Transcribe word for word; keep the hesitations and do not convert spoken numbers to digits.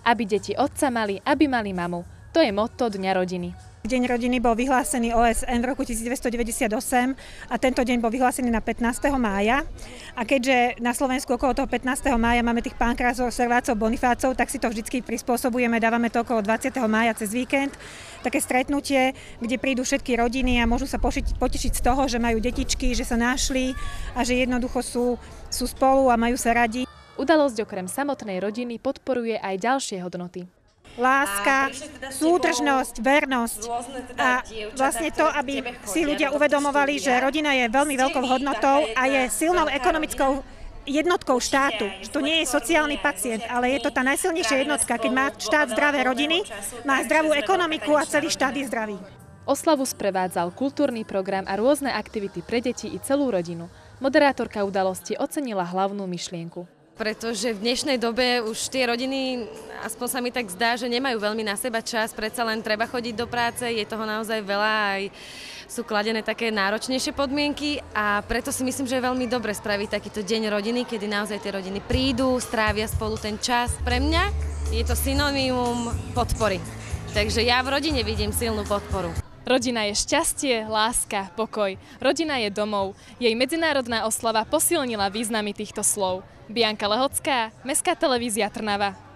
Aby deti otca mali, aby mali mamu. To je motto Dňa rodiny. Deň rodiny bol vyhlásený ó es en v roku devätnásťstodeväťdesiatosem a tento deň bol vyhlásený na pätnásteho mája. A keďže na Slovensku okolo toho pätnásteho mája máme tých pánkrázov, servácov, bonifácov, tak si to vždycky prispôsobujeme, dávame to okolo dvadsiateho mája cez víkend. Také stretnutie, kde prídu všetky rodiny a môžu sa pošiť, potešiť z toho, že majú detičky, že sa našli a že jednoducho sú, sú spolu a majú sa radi. Udalosť okrem samotnej rodiny podporuje aj ďalšie hodnoty. Láska, súdržnosť, vernosť a vlastne to, aby si ľudia uvedomovali, že rodina je veľmi veľkou hodnotou a je silnou ekonomickou jednotkou štátu. Že to nie je sociálny pacient, ale je to tá najsilnejšia jednotka. Keď má štát zdravé rodiny, má zdravú ekonomiku a celý štát je zdravý. Oslavu sprevádzal kultúrny program a rôzne aktivity pre deti i celú rodinu. Moderátorka udalosti ocenila hlavnú myšlienku. Pretože v dnešnej dobe už tie rodiny, aspoň sa mi tak zdá, že nemajú veľmi na seba čas, predsa len treba chodiť do práce, je toho naozaj veľa, aj sú kladené také náročnejšie podmienky a preto si myslím, že je veľmi dobre spraviť takýto deň rodiny, kedy naozaj tie rodiny prídu, strávia spolu ten čas. Pre mňa je to synonymum podpory, takže ja v rodine vidím silnú podporu. Rodina je šťastie, láska, pokoj. Rodina je domov. Jej medzinárodná oslava posilnila významy týchto slov. Bianka Lehocká, Mestská televízia Trnava.